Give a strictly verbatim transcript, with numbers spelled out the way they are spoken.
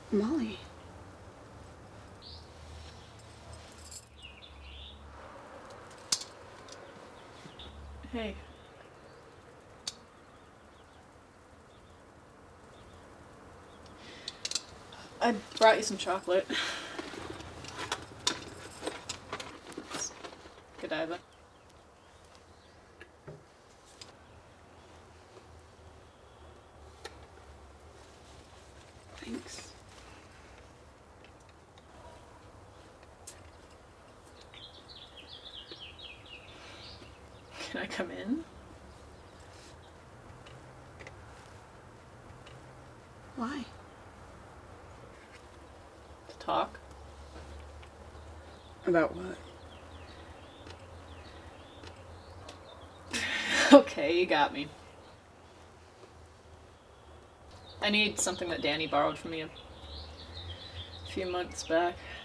Molly. Hey. I brought you some chocolate. Godiva. Thanks. Can I come in? Why? To talk? About what? Okay, you got me. I need something that Danny borrowed from me a few months back.